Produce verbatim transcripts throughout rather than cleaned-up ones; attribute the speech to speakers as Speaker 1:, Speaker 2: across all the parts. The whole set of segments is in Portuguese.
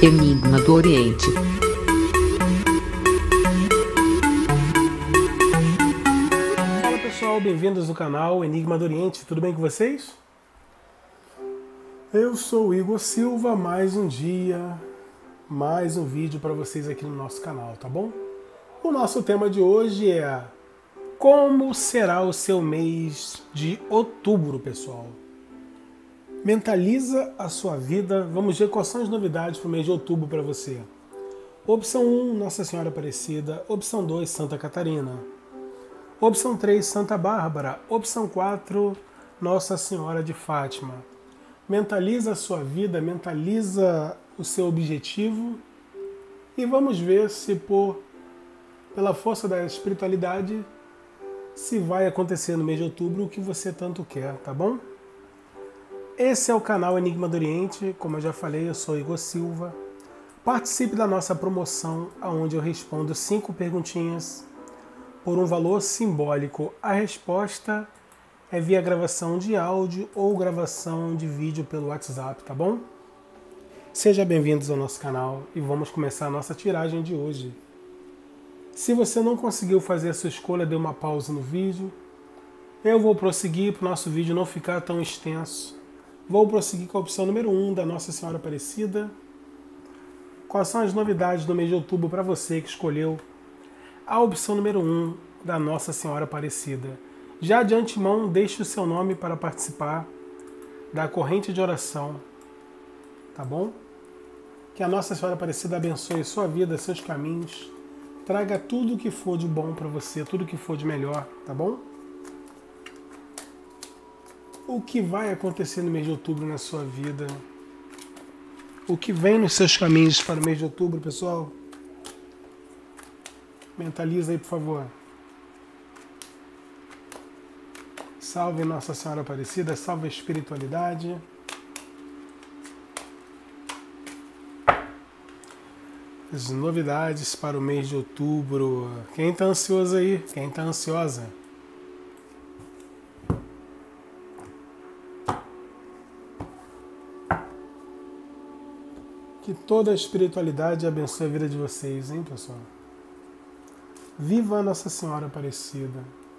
Speaker 1: Enigma do Oriente.
Speaker 2: Fala pessoal, bem-vindos ao canal Enigma do Oriente, tudo bem com vocês? Eu sou o Igor Silva, mais um dia, mais um vídeo para vocês aqui no nosso canal, tá bom? O nosso tema de hoje é como será o seu mês de outubro, pessoal? Mentaliza a sua vida, vamos ver quais são as novidades para o mês de outubro para você. Opção um, Nossa Senhora Aparecida. Opção dois, Santa Catarina. Opção três, Santa Bárbara. Opção quatro, Nossa Senhora de Fátima. Mentaliza a sua vida, mentaliza o seu objetivo e vamos ver se por, pela força da espiritualidade, se vai acontecer no mês de outubro o que você tanto quer, tá bom? Esse é o canal Enigma do Oriente, como eu já falei, eu sou Igor Silva. Participe da nossa promoção, onde eu respondo cinco perguntinhas por um valor simbólico. A resposta é via gravação de áudio ou gravação de vídeo pelo WhatsApp, tá bom? Sejam bem-vindos ao nosso canal e vamos começar a nossa tiragem de hoje. Se você não conseguiu fazer a sua escolha, dê uma pausa no vídeo. Eu vou prosseguir para o nosso vídeo não ficar tão extenso. Vou prosseguir com a opção número um da Nossa Senhora Aparecida. Quais são as novidades do mês de outubro para você que escolheu a opção número um da Nossa Senhora Aparecida? Já de antemão, deixe o seu nome para participar da corrente de oração, tá bom? Que a Nossa Senhora Aparecida abençoe sua vida, seus caminhos, traga tudo o que for de bom para você, tudo o que for de melhor, tá bom? O que vai acontecer no mês de outubro na sua vida? O que vem nos seus caminhos para o mês de outubro, pessoal? Mentaliza aí, por favor. Salve Nossa Senhora Aparecida, salve a espiritualidade. As novidades para o mês de outubro. Quem está ansioso aí? Quem está ansiosa? Que toda a espiritualidade abençoe a vida de vocês, hein, pessoal? Viva a Nossa Senhora Aparecida.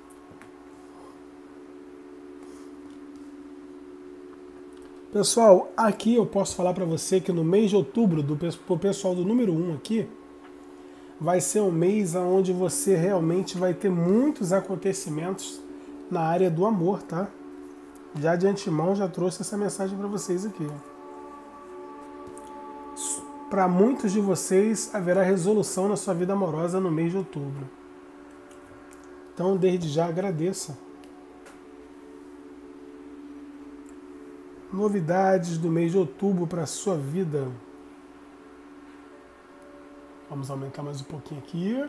Speaker 2: Pessoal, aqui eu posso falar para você que no mês de outubro, do pro pessoal do número um aqui, vai ser um mês onde você realmente vai ter muitos acontecimentos na área do amor, tá? Já de antemão já trouxe essa mensagem para vocês aqui. Para muitos de vocês haverá resolução na sua vida amorosa no mês de outubro. Então, desde já, agradeça. Novidades do mês de outubro para a sua vida. Vamos aumentar mais um pouquinho aqui.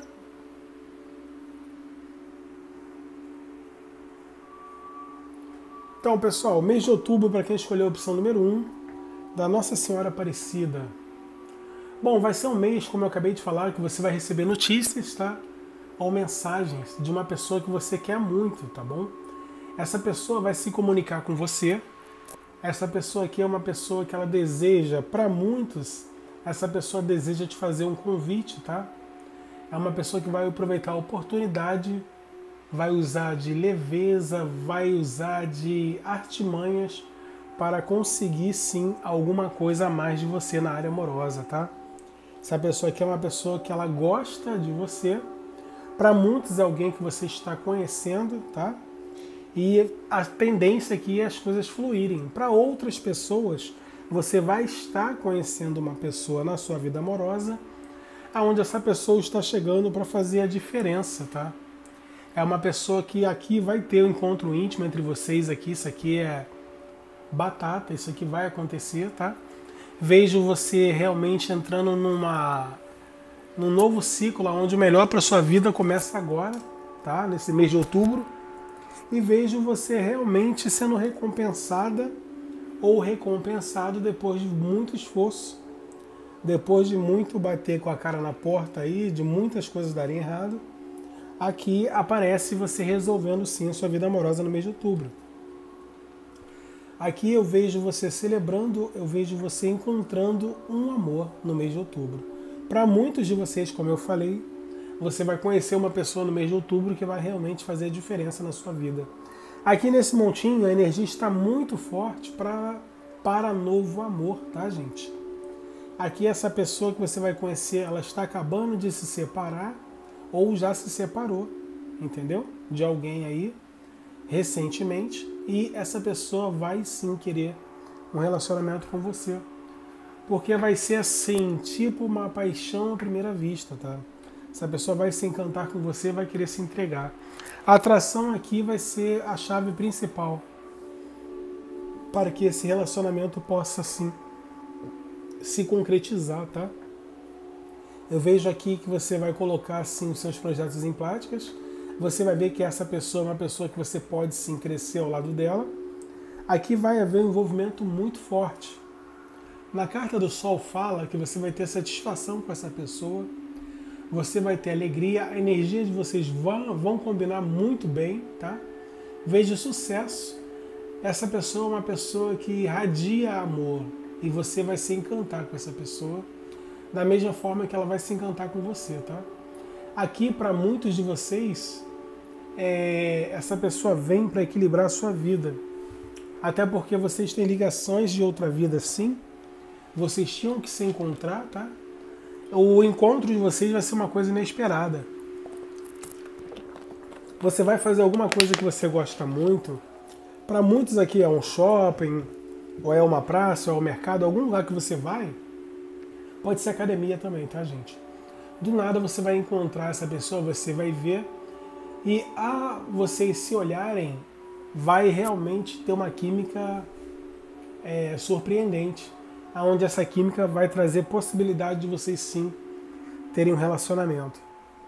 Speaker 2: Então, pessoal, mês de outubro, para quem escolheu a opção número um, da Nossa Senhora Aparecida. Bom, vai ser um mês, como eu acabei de falar, que você vai receber notícias, tá? Ou mensagens de uma pessoa que você quer muito, tá bom? Essa pessoa vai se comunicar com você. Essa pessoa aqui é uma pessoa que ela deseja, para muitos, essa pessoa deseja te fazer um convite, tá? É uma pessoa que vai aproveitar a oportunidade, vai usar de leveza, vai usar de artimanhas para conseguir, sim, alguma coisa a mais de você na área amorosa, tá? Essa pessoa aqui é uma pessoa que ela gosta de você. Para muitos é alguém que você está conhecendo, tá? E a tendência aqui é as coisas fluírem. Para outras pessoas, você vai estar conhecendo uma pessoa na sua vida amorosa, aonde essa pessoa está chegando para fazer a diferença, tá? É uma pessoa que aqui vai ter um encontro íntimo entre vocês aqui. Isso aqui é batata, isso aqui vai acontecer, tá? Vejo você realmente entrando numa, num novo ciclo, onde o melhor para sua vida começa agora, tá? Nesse mês de outubro. E vejo você realmente sendo recompensada ou recompensado depois de muito esforço, depois de muito bater com a cara na porta aí, de muitas coisas darem errado. Aqui aparece você resolvendo sim a sua vida amorosa no mês de outubro. Aqui eu vejo você celebrando, eu vejo você encontrando um amor no mês de outubro. Para muitos de vocês, como eu falei, você vai conhecer uma pessoa no mês de outubro que vai realmente fazer a diferença na sua vida. Aqui nesse montinho a energia está muito forte pra, para novo amor, tá, gente? Aqui essa pessoa que você vai conhecer, ela está acabando de se separar ou já se separou, entendeu? De alguém aí recentemente, e essa pessoa vai sim querer um relacionamento com você. Porque vai ser assim, tipo uma paixão à primeira vista, tá? Essa pessoa vai se encantar com você, vai querer se entregar. A atração aqui vai ser a chave principal para que esse relacionamento possa sim se concretizar, tá? Eu vejo aqui que você vai colocar assim os seus projetos em práticas. Você vai ver que essa pessoa é uma pessoa que você pode sim crescer ao lado dela. Aqui vai haver um envolvimento muito forte. Na carta do Sol fala que você vai ter satisfação com essa pessoa, você vai ter alegria, a energia de vocês vão, vão combinar muito bem, tá? Vejo sucesso. Essa pessoa é uma pessoa que irradia amor e você vai se encantar com essa pessoa da mesma forma que ela vai se encantar com você, tá? Aqui, para muitos de vocês, é, essa pessoa vem para equilibrar a sua vida. Até porque vocês têm ligações de outra vida, sim. Vocês tinham que se encontrar, tá? O encontro de vocês vai ser uma coisa inesperada. Você vai fazer alguma coisa que você gosta muito. Para muitos aqui é um shopping, ou é uma praça, ou é um mercado, algum lugar que você vai. Pode ser academia também, tá, gente? Do nada você vai encontrar essa pessoa, você vai ver, e a vocês se olharem, vai realmente ter uma química é, surpreendente, onde essa química vai trazer possibilidade de vocês sim terem um relacionamento.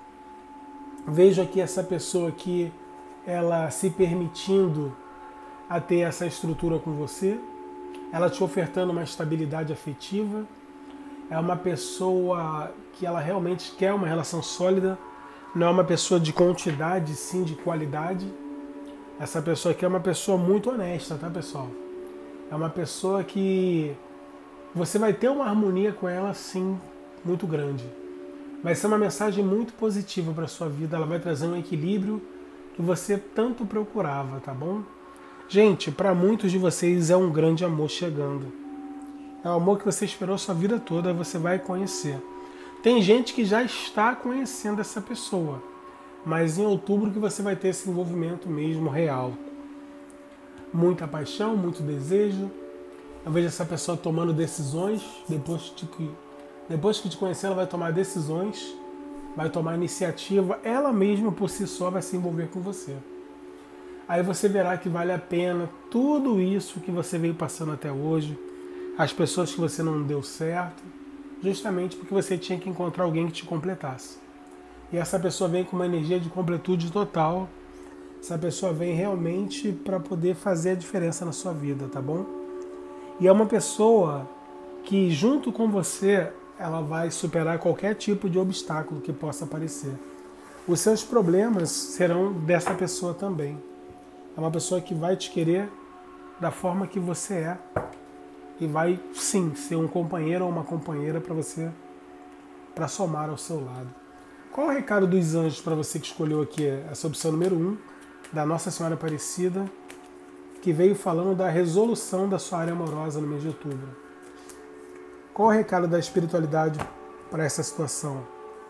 Speaker 2: Vejo aqui essa pessoa que ela se permitindo a ter essa estrutura com você, ela te ofertando uma estabilidade afetiva, é uma pessoa que ela realmente quer uma relação sólida, não é uma pessoa de quantidade, sim de qualidade. Essa pessoa aqui é uma pessoa muito honesta, tá, pessoal? É uma pessoa que você vai ter uma harmonia com ela, sim, muito grande. Vai ser uma mensagem muito positiva para sua vida, ela vai trazer um equilíbrio que você tanto procurava, tá bom? Gente, para muitos de vocês é um grande amor chegando. É o amor que você esperou a sua vida toda, você vai conhecer. Tem gente que já está conhecendo essa pessoa, mas em outubro que você vai ter esse envolvimento mesmo real. Muita paixão, muito desejo. Eu vejo essa pessoa tomando decisões, depois de que, depois que te conhecer ela vai tomar decisões, vai tomar iniciativa, ela mesma por si só vai se envolver com você. Aí você verá que vale a pena tudo isso que você veio passando até hoje, as pessoas que você não deu certo, justamente porque você tinha que encontrar alguém que te completasse. E essa pessoa vem com uma energia de completude total. Essa pessoa vem realmente para poder fazer a diferença na sua vida, tá bom? E é uma pessoa que junto com você, ela vai superar qualquer tipo de obstáculo que possa aparecer. Os seus problemas serão dessa pessoa também. É uma pessoa que vai te querer da forma que você é. E vai, sim, ser um companheiro ou uma companheira para você, para somar ao seu lado. Qual o recado dos anjos para você que escolheu aqui essa opção número um, da Nossa Senhora Aparecida, que veio falando da resolução da sua área amorosa no mês de outubro? Qual o recado da espiritualidade para essa situação?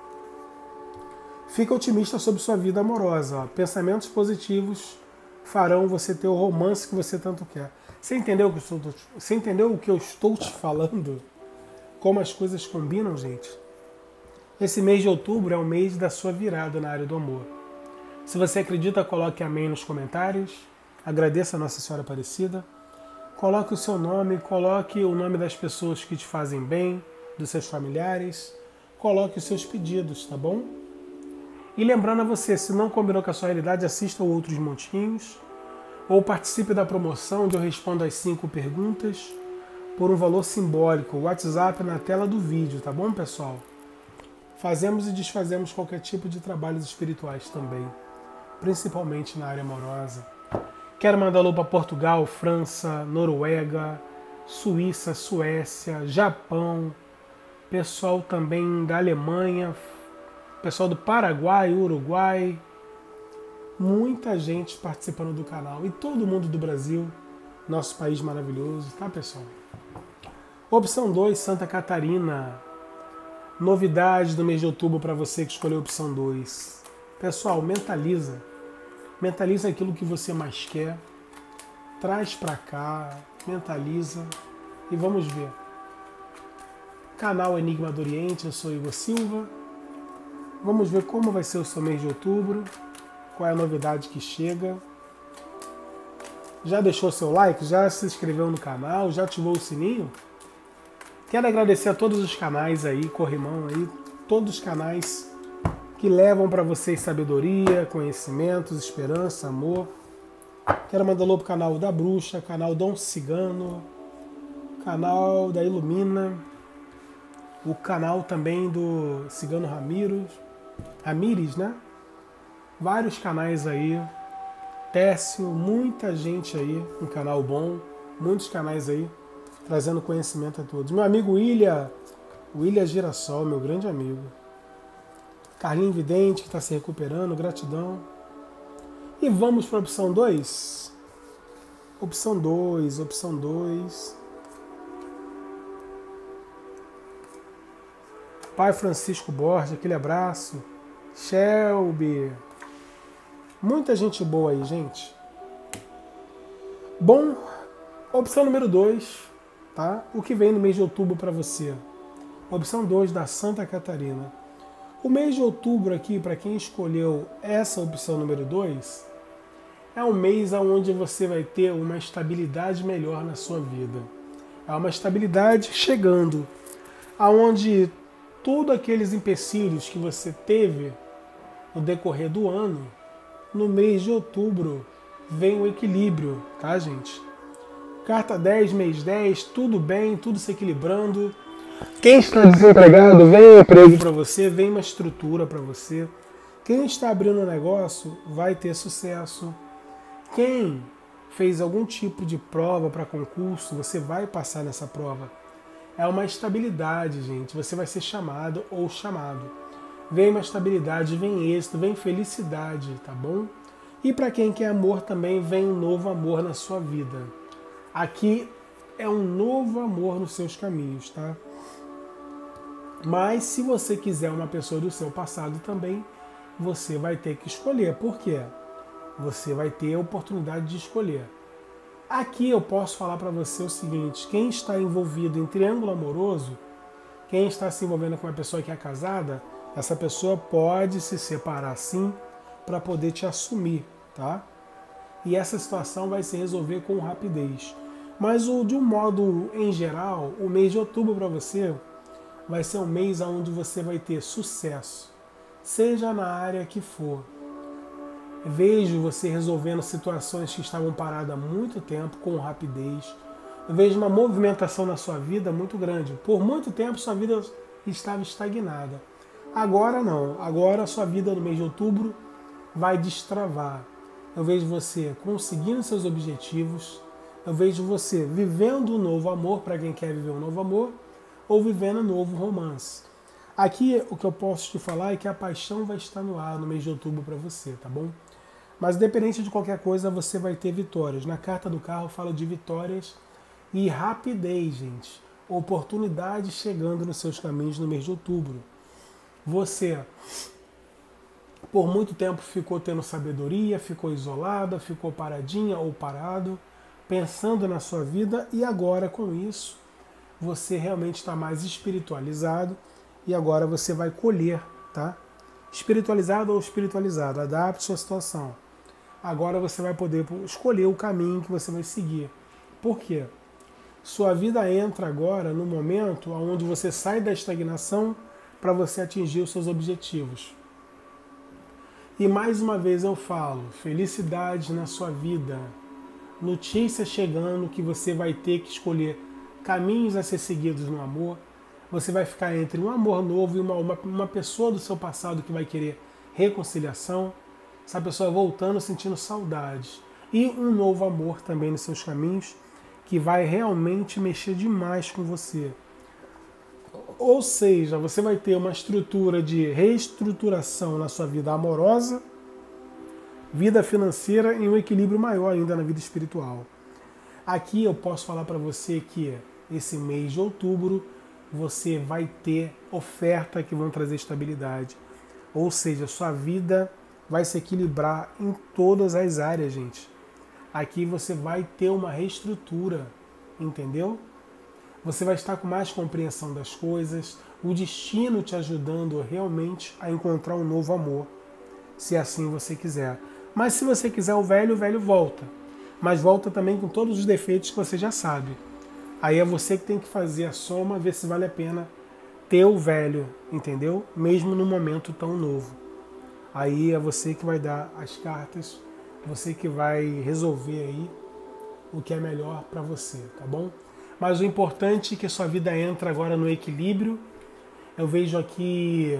Speaker 2: Fica otimista sobre sua vida amorosa. Ó. Pensamentos positivos farão você ter o romance que você tanto quer. Você entendeu o que eu estou, você entendeu o que eu estou te falando? Como as coisas combinam, gente? Esse mês de outubro é o mês da sua virada na área do amor. Se você acredita, coloque amém nos comentários. Agradeça a Nossa Senhora Aparecida. Coloque o seu nome, coloque o nome das pessoas que te fazem bem, dos seus familiares. Coloque os seus pedidos, tá bom? E lembrando a você, se não combinou com a sua realidade, assista outros montinhos. Ou participe da promoção onde eu respondo as cinco perguntas por um valor simbólico. O WhatsApp na tela do vídeo, tá bom, pessoal? Fazemos e desfazemos qualquer tipo de trabalhos espirituais também, principalmente na área amorosa. Quero mandar alô para Portugal, França, Noruega, Suíça, Suécia, Japão, pessoal também da Alemanha, pessoal do Paraguai, Uruguai, muita gente participando do canal e todo mundo do Brasil, nosso país maravilhoso, tá, pessoal? Opção dois, Santa Catarina. Novidade do mês de outubro para você que escolheu a opção dois. Pessoal, mentaliza. Mentaliza aquilo que você mais quer. Traz para cá, mentaliza e vamos ver. Canal Enigma do Oriente, eu sou Igor Silva. Vamos ver como vai ser o seu mês de outubro. Qual é a novidade que chega. Já deixou seu like? Já se inscreveu no canal? Já ativou o sininho? Quero agradecer a todos os canais aí, corrimão aí, todos os canais que levam para vocês sabedoria, conhecimentos, esperança, amor. Quero mandar alô pro canal da Bruxa, canal Dom Cigano, canal da Ilumina, o canal também do Cigano Ramiro, Ramires, né? Vários canais aí, Técio, muita gente aí, um canal bom, muitos canais aí, trazendo conhecimento a todos. Meu amigo William, William Girassol, meu grande amigo. Carlinho Vidente, que está se recuperando, gratidão. E vamos para a opção dois. Opção dois, opção dois. Pai Francisco Borges, aquele abraço. Shelby. Muita gente boa aí, gente. Bom, opção número dois. Tá? O que vem no mês de outubro para você? Opção dois da Santa Catarina. O mês de outubro aqui, para quem escolheu essa opção número dois, é um mês onde você vai ter uma estabilidade melhor na sua vida. É uma estabilidade chegando, aonde todos aqueles empecilhos que você teve no decorrer do ano, no mês de outubro, vem o equilíbrio, tá, gente? Carta dez, mês dez, tudo bem, tudo se equilibrando. Quem está desempregado, vem um emprego para você, vem uma estrutura para você. Quem está abrindo um negócio vai ter sucesso. Quem fez algum tipo de prova para concurso, você vai passar nessa prova. É uma estabilidade, gente. Você vai ser chamado ou chamado. Vem uma estabilidade, vem êxito, vem felicidade, tá bom? E para quem quer amor também, vem um novo amor na sua vida. Aqui é um novo amor nos seus caminhos, tá? Mas se você quiser uma pessoa do seu passado também, você vai ter que escolher. Por quê? Você vai ter a oportunidade de escolher. Aqui eu posso falar para você o seguinte, quem está envolvido em triângulo amoroso, quem está se envolvendo com uma pessoa que é casada, essa pessoa pode se separar sim para poder te assumir, tá? E essa situação vai se resolver com rapidez. Mas o, de um modo em geral, o mês de outubro para você vai ser um mês onde você vai ter sucesso, seja na área que for. Vejo você resolvendo situações que estavam paradas há muito tempo com rapidez. Eu vejo uma movimentação na sua vida muito grande. Por muito tempo sua vida estava estagnada. Agora não. Agora a sua vida no mês de outubro vai destravar. Eu vejo você conseguindo seus objetivos. Eu vejo você vivendo um novo amor, para quem quer viver um novo amor, ou vivendo um novo romance. Aqui o que eu posso te falar é que a paixão vai estar no ar no mês de outubro para você, tá bom? Mas independente de qualquer coisa, você vai ter vitórias. Na carta do carro fala de vitórias e rapidez, gente. Oportunidades chegando nos seus caminhos no mês de outubro. Você, por muito tempo, ficou tendo sabedoria, ficou isolada, ficou paradinha ou parado, pensando na sua vida, e agora com isso você realmente está mais espiritualizado e agora você vai colher, tá? Espiritualizado ou espiritualizado, adapte a situação. Agora você vai poder escolher o caminho que você vai seguir. Por quê? Sua vida entra agora no momento onde você sai da estagnação para você atingir os seus objetivos. E mais uma vez eu falo, felicidade na sua vida. Notícia chegando que você vai ter que escolher caminhos a ser seguidos no amor. Você vai ficar entre um amor novo e uma, uma, uma pessoa do seu passado que vai querer reconciliação. Essa pessoa voltando, sentindo saudade. e um novo amor também nos seus caminhos, que vai realmente mexer demais com você. Ou seja, você vai ter uma estrutura de reestruturação na sua vida amorosa, vida financeira e um equilíbrio maior ainda na vida espiritual. Aqui eu posso falar para você que esse mês de outubro você vai ter ofertas que vão trazer estabilidade. Ou seja, sua vida vai se equilibrar em todas as áreas, gente. Aqui você vai ter uma reestrutura, entendeu? Você vai estar com mais compreensão das coisas, o destino te ajudando realmente a encontrar um novo amor, se assim você quiser. Mas se você quiser o velho, o velho volta. Mas volta também com todos os defeitos que você já sabe. Aí é você que tem que fazer a soma, ver se vale a pena ter o velho, entendeu? Mesmo num momento tão novo. Aí é você que vai dar as cartas, você que vai resolver aí o que é melhor para você, tá bom? Mas o importante é que a sua vida entra agora no equilíbrio. Eu vejo aqui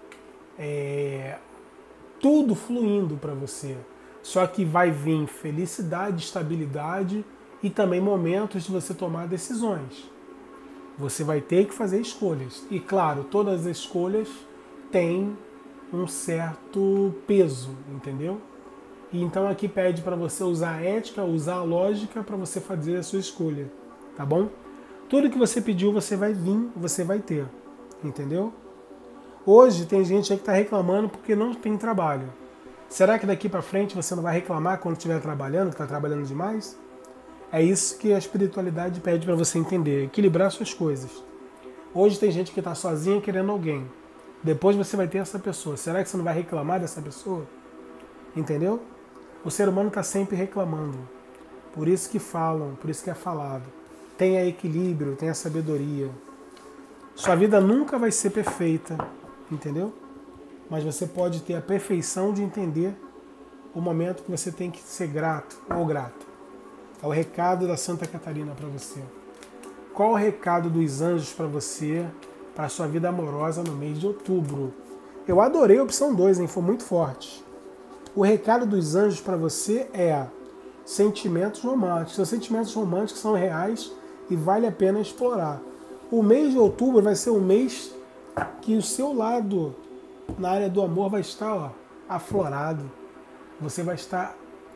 Speaker 2: é, tudo fluindo para você. Só que vai vir felicidade, estabilidade e também momentos de você tomar decisões. Você vai ter que fazer escolhas. E claro, todas as escolhas têm um certo peso, entendeu? E então aqui pede para você usar a ética, usar a lógica para você fazer a sua escolha, tá bom? Tudo que você pediu você vai vir, você vai ter, entendeu? Hoje tem gente aí que está reclamando porque não tem trabalho. Será que daqui para frente você não vai reclamar quando estiver trabalhando, que está trabalhando demais? É isso que a espiritualidade pede para você entender, equilibrar suas coisas. Hoje tem gente que está sozinha querendo alguém. Depois você vai ter essa pessoa. Será que você não vai reclamar dessa pessoa? Entendeu? O ser humano está sempre reclamando. Por isso que falam, por isso que é falado. Tenha equilíbrio, tenha sabedoria. Sua vida nunca vai ser perfeita, entendeu? Mas você pode ter a perfeição de entender o momento que você tem que ser grato ou grata. É o recado da Santa Catarina para você. Qual o recado dos anjos para você, para a sua vida amorosa no mês de outubro? Eu adorei a opção dois, hein? Foi muito forte. O recado dos anjos para você é sentimentos românticos. Os sentimentos românticos são reais e vale a pena explorar. O mês de outubro vai ser um mês que o seu lado na área do amor vai estar ó, aflorado. Você vai estar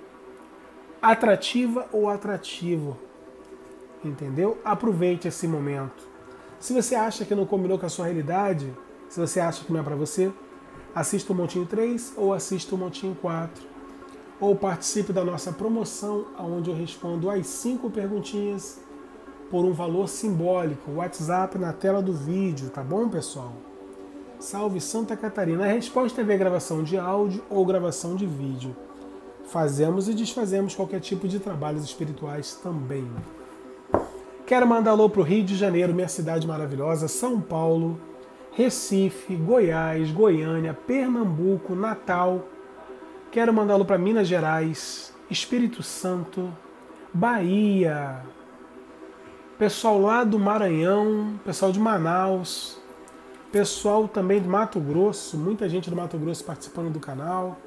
Speaker 2: atrativa ou atrativo, entendeu? Aproveite esse momento. Se você acha que não combinou com a sua realidade, se você acha que não é para você, assista o Montinho três ou assista o Montinho quatro. Ou participe da nossa promoção, onde eu respondo as cinco perguntinhas por um valor simbólico. WhatsApp na tela do vídeo, tá bom, pessoal? Salve Santa Catarina. A resposta é ver gravação de áudio ou gravação de vídeo. Fazemos e desfazemos qualquer tipo de trabalhos espirituais também. Quero mandar alô para o Rio de Janeiro, minha cidade maravilhosa, São Paulo, Recife, Goiás, Goiânia, Pernambuco, Natal. Quero mandar alô para Minas Gerais, Espírito Santo, Bahia, pessoal lá do Maranhão, pessoal de Manaus, pessoal também do Mato Grosso, muita gente do Mato Grosso participando do canal.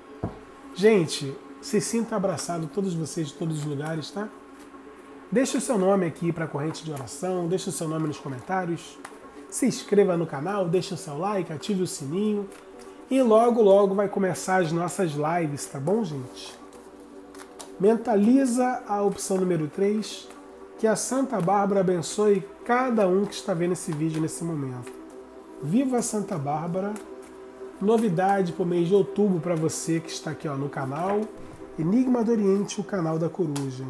Speaker 2: Gente, se sinta abraçado, todos vocês de todos os lugares, tá? Deixe o seu nome aqui para a corrente de oração, deixe o seu nome nos comentários, se inscreva no canal, deixe o seu like, ative o sininho e logo, logo vai começar as nossas lives, tá bom, gente? Mentaliza a opção número três, que a Santa Bárbara abençoe cada um que está vendo esse vídeo nesse momento. Viva a Santa Bárbara! Novidade para o mês de outubro para você que está aqui ó, no canal Enigma do Oriente, o canal da Coruja.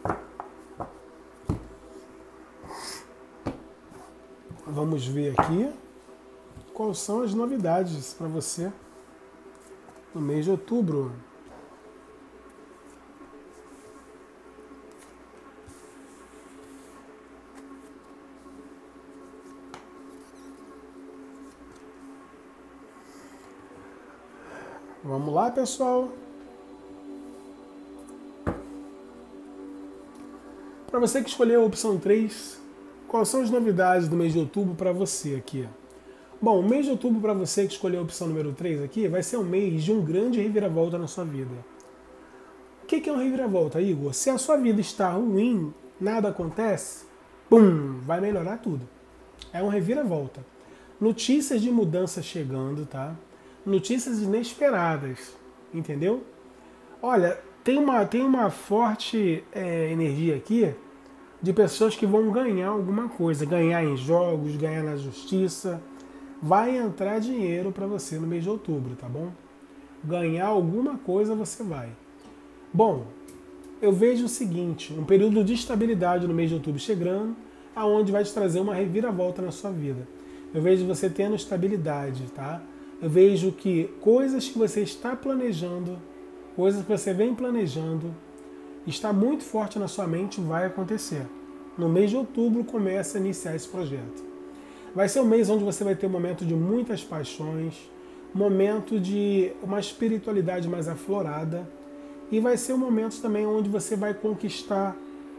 Speaker 2: Vamos ver aqui quais são as novidades para você no mês de outubro. Vamos lá, pessoal. Para você que escolheu a opção três, quais são as novidades do mês de outubro para você aqui? Bom, o mês de outubro para você que escolheu a opção número três aqui vai ser um mês de um grande reviravolta na sua vida. O que é uma reviravolta, Igor? Se a sua vida está ruim, nada acontece, pum, vai melhorar tudo. É uma reviravolta. Notícias de mudança chegando, tá? Notícias inesperadas, entendeu? Olha, tem uma, tem uma forte é, energia aqui de pessoas que vão ganhar alguma coisa, ganhar em jogos, ganhar na justiça. Vai entrar dinheiro para você no mês de outubro, tá bom? Ganhar alguma coisa você vai. Bom, eu vejo o seguinte, um período de estabilidade no mês de outubro chegando, aonde vai te trazer uma reviravolta na sua vida. Eu vejo você tendo estabilidade, tá? Eu vejo que coisas que você está planejando, coisas que você vem planejando, está muito forte na sua mente, vai acontecer. No mês de outubro começa a iniciar esse projeto. Vai ser um mês onde você vai ter um momento de muitas paixões, momento de uma espiritualidade mais aflorada, e vai ser um momento também onde você vai conquistar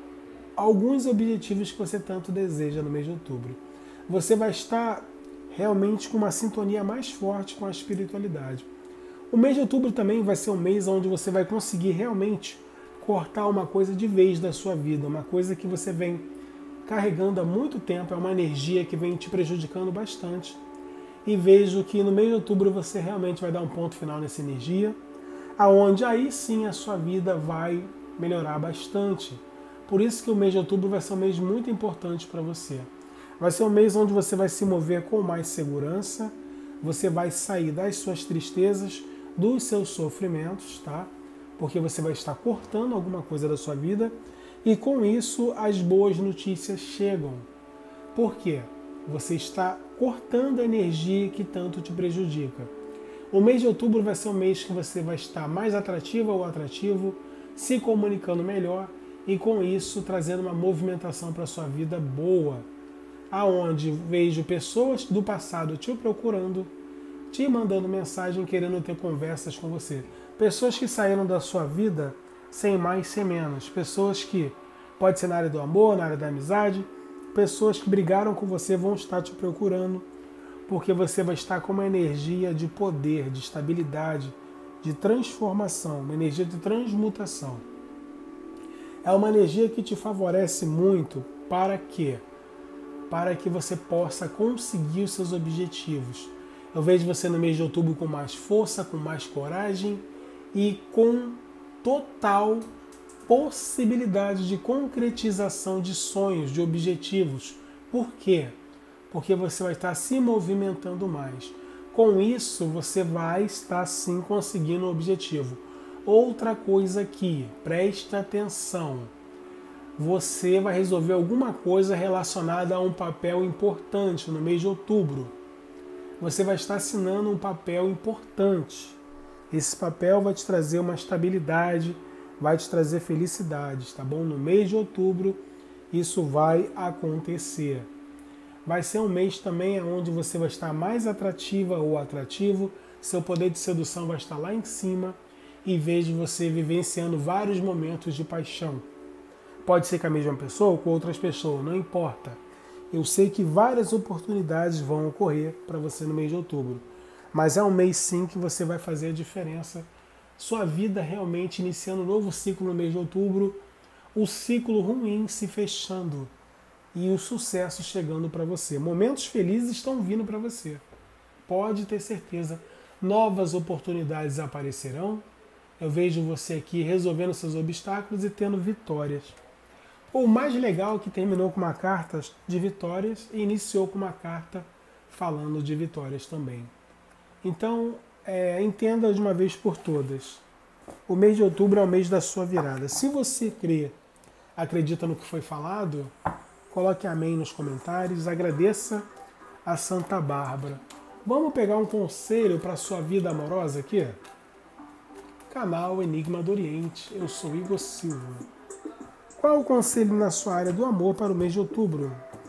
Speaker 2: alguns objetivos que você tanto deseja no mês de outubro. Você vai estar realmente com uma sintonia mais forte com a espiritualidade. O mês de outubro também vai ser um mês onde você vai conseguir realmente cortar uma coisa de vez da sua vida, uma coisa que você vem carregando há muito tempo, é uma energia que vem te prejudicando bastante. E vejo que no mês de outubro você realmente vai dar um ponto final nessa energia, aonde aí sim a sua vida vai melhorar bastante. Por isso que o mês de outubro vai ser um mês muito importante para você. Vai ser um mês onde você vai se mover com mais segurança, você vai sair das suas tristezas, dos seus sofrimentos, tá? Porque você vai estar cortando alguma coisa da sua vida e com isso as boas notícias chegam. Por quê? Você está cortando a energia que tanto te prejudica. O mês de outubro vai ser um mês que você vai estar mais atrativa ou atrativo, se comunicando melhor e com isso trazendo uma movimentação para a sua vida boa, aonde vejo pessoas do passado te procurando, te mandando mensagem, querendo ter conversas com você. Pessoas que saíram da sua vida sem mais, sem menos. Pessoas que, pode ser na área do amor, na área da amizade, pessoas que brigaram com você vão estar te procurando, porque você vai estar com uma energia de poder, de estabilidade, de transformação, uma energia de transmutação. É uma energia que te favorece muito para quê? Para que você possa conseguir os seus objetivos. Eu vejo você no mês de outubro com mais força, com mais coragem e com total possibilidade de concretização de sonhos, de objetivos. Por quê? Porque você vai estar se movimentando mais. Com isso, você vai estar sim conseguindo o objetivo. Outra coisa aqui, presta atenção. Você vai resolver alguma coisa relacionada a um papel importante no mês de outubro. Você vai estar assinando um papel importante. Esse papel vai te trazer uma estabilidade, vai te trazer felicidades, tá bom? No mês de outubro, isso vai acontecer. Vai ser um mês também onde você vai estar mais atrativa ou atrativo, seu poder de sedução vai estar lá em cima, e vejo você vivenciando vários momentos de paixão. Pode ser com a mesma pessoa ou com outras pessoas, não importa. Eu sei que várias oportunidades vão ocorrer para você no mês de outubro. Mas é um mês sim que você vai fazer a diferença. Sua vida realmente iniciando um novo ciclo no mês de outubro, o ciclo ruim se fechando e o sucesso chegando para você. Momentos felizes estão vindo para você. Pode ter certeza. Novas oportunidades aparecerão. Eu vejo você aqui resolvendo seus obstáculos e tendo vitórias. O mais legal é que terminou com uma carta de vitórias e iniciou com uma carta falando de vitórias também. Então, é, entenda de uma vez por todas. O mês de outubro é o mês da sua virada. Se você crê, acredita no que foi falado, coloque amém nos comentários, agradeça a Santa Bárbara. Vamos pegar um conselho para a sua vida amorosa aqui? Canal Enigma do Oriente, eu sou Igor Silva. Qual o conselho na sua área do amor para o mês de outubro?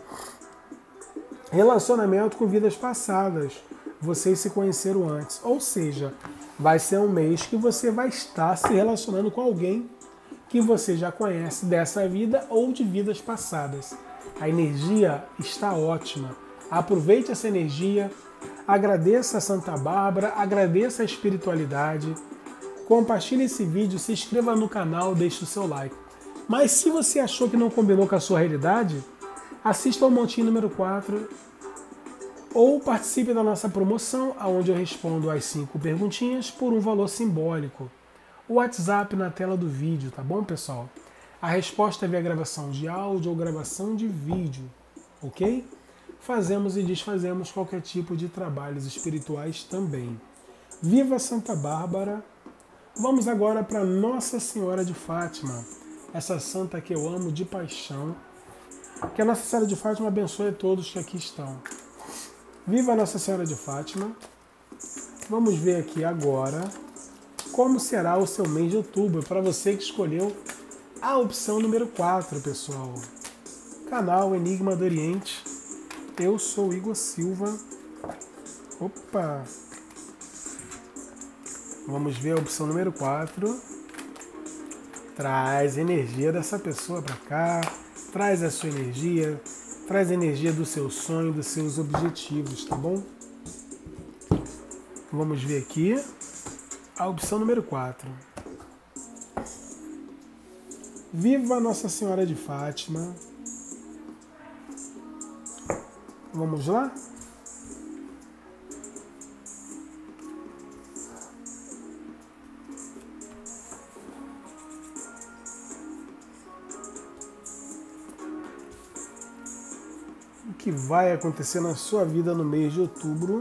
Speaker 2: Relacionamento com vidas passadas. Vocês se conheceram antes. Ou seja, vai ser um mês que você vai estar se relacionando com alguém que você já conhece dessa vida ou de vidas passadas. A energia está ótima. Aproveite essa energia. Agradeça a Santa Bárbara. Agradeça a espiritualidade. compartilhe esse vídeo, se inscreva no canal, deixe o seu like. Mas se você achou que não combinou com a sua realidade, assista ao Montinho número quatro ou participe da nossa promoção, onde eu respondo as cinco perguntinhas por um valor simbólico. O WhatsApp na tela do vídeo, tá bom, pessoal? A resposta é via gravação de áudio ou gravação de vídeo, ok? Fazemos e desfazemos qualquer tipo de trabalhos espirituais também. Viva Santa Bárbara! Vamos agora para Nossa Senhora de Fátima, essa santa que eu amo de paixão. Que a Nossa Senhora de Fátima abençoe a todos que aqui estão. Viva Nossa Senhora de Fátima! Vamos ver aqui agora como será o seu mês de outubro, para você que escolheu a opção número quatro, pessoal. Canal Enigma do Oriente. Eu sou Igor Silva. Opa! Vamos ver a opção número quatro. Traz a energia dessa pessoa para cá. Traz a sua energia. Traz a energia do seu sonho, dos seus objetivos, tá bom? Vamos ver aqui a opção número quatro. Viva Nossa Senhora de Fátima! Vamos lá? O que vai acontecer na sua vida no mês de outubro?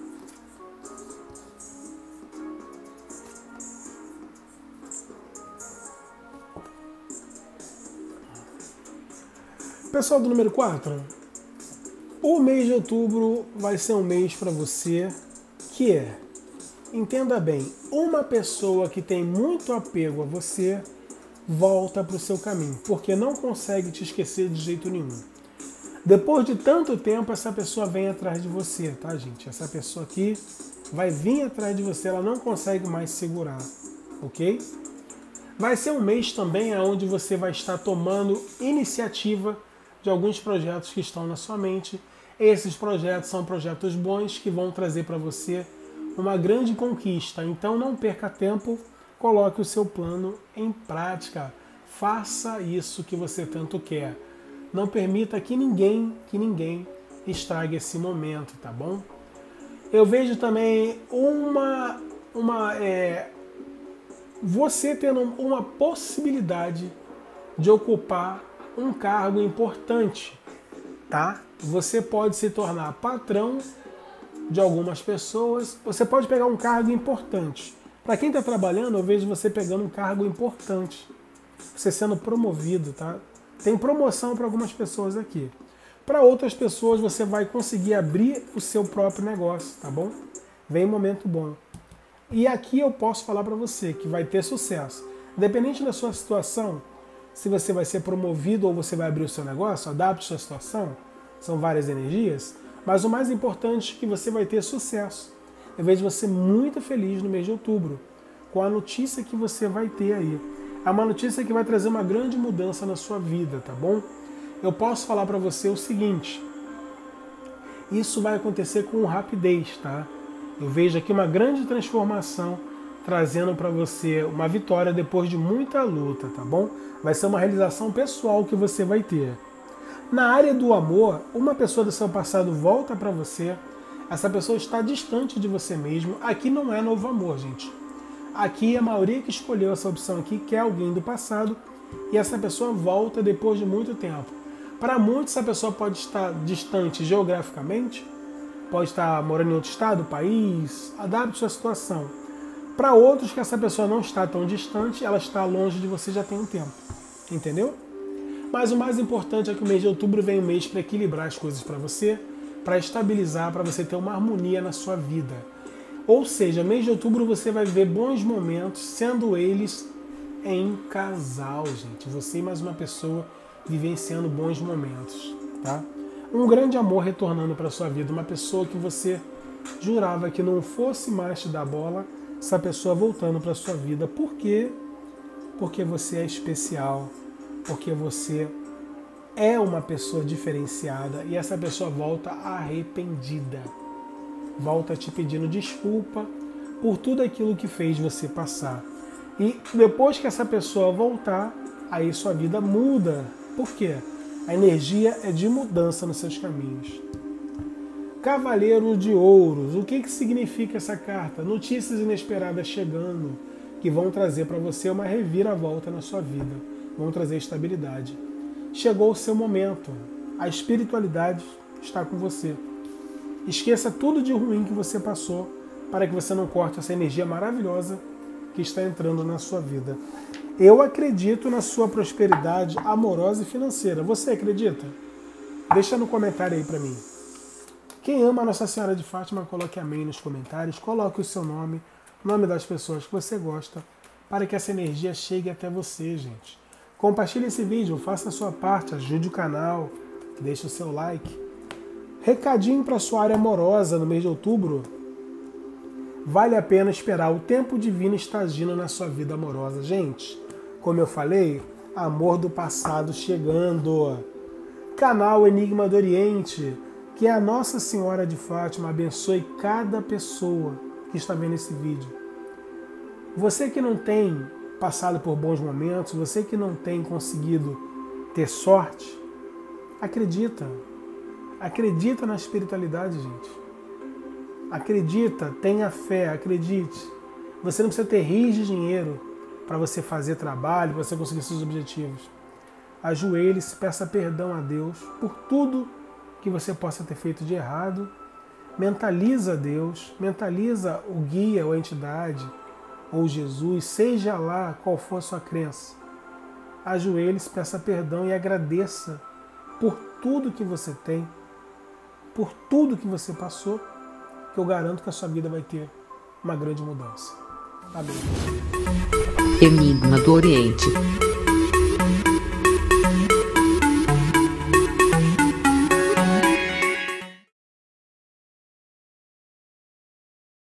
Speaker 2: Pessoal do número quatro, o mês de outubro vai ser um mês para você que é, entenda bem, uma pessoa que tem muito apego a você volta para o seu caminho, porque não consegue te esquecer de jeito nenhum. Depois de tanto tempo, essa pessoa vem atrás de você, tá, gente? Essa pessoa aqui vai vir atrás de você, ela não consegue mais segurar, ok? Vai ser um mês também onde você vai estar tomando iniciativa de alguns projetos que estão na sua mente. Esses projetos são projetos bons que vão trazer para você uma grande conquista. Então não perca tempo, coloque o seu plano em prática. Faça isso que você tanto quer. Não permita que ninguém, que ninguém estrague esse momento, tá bom? Eu vejo também uma, uma é, você tendo uma possibilidade de ocupar um cargo importante, tá? Você pode se tornar patrão de algumas pessoas, você pode pegar um cargo importante. Para quem está trabalhando, eu vejo você pegando um cargo importante, você sendo promovido, tá? Tem promoção para algumas pessoas aqui. Para outras pessoas, você vai conseguir abrir o seu próprio negócio, tá bom? Vem um momento bom. E aqui eu posso falar para você que vai ter sucesso. Independente da sua situação, se você vai ser promovido ou você vai abrir o seu negócio, adapte a sua situação. São várias energias. Mas o mais importante é que você vai ter sucesso. Eu vejo você muito feliz no mês de outubro, com a notícia que você vai ter aí. É uma notícia que vai trazer uma grande mudança na sua vida, tá bom? Eu posso falar para você o seguinte. Isso vai acontecer com rapidez, tá? Eu vejo aqui uma grande transformação trazendo para você uma vitória depois de muita luta, tá bom? Vai ser uma realização pessoal que você vai ter. Na área do amor, uma pessoa do seu passado volta para você, essa pessoa está distante de você mesmo. Aqui não é novo amor, gente. Aqui a maioria que escolheu essa opção aqui quer alguém do passado e essa pessoa volta depois de muito tempo. Para muitos, essa pessoa pode estar distante geograficamente, pode estar morando em outro estado, país, adapte sua situação. Para outros que essa pessoa não está tão distante, ela está longe de você já tem um tempo. Entendeu? Mas o mais importante é que o mês de outubro vem um mês para equilibrar as coisas para você, para estabilizar, para você ter uma harmonia na sua vida. Ou seja, mês de outubro você vai ver bons momentos, sendo eles em casal, gente. Você e mais uma pessoa vivenciando bons momentos, tá? Um grande amor retornando para sua vida, uma pessoa que você jurava que não fosse mais te dar bola, essa pessoa voltando para sua vida. Por quê? Porque você é especial, porque você é uma pessoa diferenciada e essa pessoa volta arrependida. Volta te pedindo desculpa por tudo aquilo que fez você passar. E depois que essa pessoa voltar, aí sua vida muda. Por quê? A energia é de mudança nos seus caminhos. Cavaleiro de Ouros. O que, que significa essa carta? Notícias inesperadas chegando, que vão trazer para você uma reviravolta na sua vida. Vão trazer estabilidade. Chegou o seu momento. A espiritualidade está com você. Esqueça tudo de ruim que você passou para que você não corte essa energia maravilhosa que está entrando na sua vida. Eu acredito na sua prosperidade amorosa e financeira. Você acredita? Deixa no comentário aí para mim. Quem ama a Nossa Senhora de Fátima, coloque amém nos comentários. Coloque o seu nome, o nome das pessoas que você gosta, para que essa energia chegue até você, gente. Compartilhe esse vídeo, faça a sua parte, ajude o canal, deixe o seu like. Recadinho para sua área amorosa no mês de outubro. Vale a pena esperar, o tempo divino está agindo na sua vida amorosa. Gente, como eu falei, amor do passado chegando. Canal Enigma do Oriente, que a Nossa Senhora de Fátima abençoe cada pessoa que está vendo esse vídeo. Você que não tem passado por bons momentos, você que não tem conseguido ter sorte, acredita. Acredita na espiritualidade, gente. Acredita, tenha fé, acredite. Você não precisa ter rios de dinheiro para você fazer trabalho, para você conseguir seus objetivos. Ajoelhe-se, peça perdão a Deus por tudo que você possa ter feito de errado. Mentaliza Deus, mentaliza o guia ou a entidade, ou Jesus, seja lá qual for a sua crença. Ajoelhe-se, peça perdão e agradeça por tudo que você tem, por tudo que você passou, que eu garanto que a sua vida vai ter uma grande mudança. Amém.
Speaker 1: Enigma do Oriente.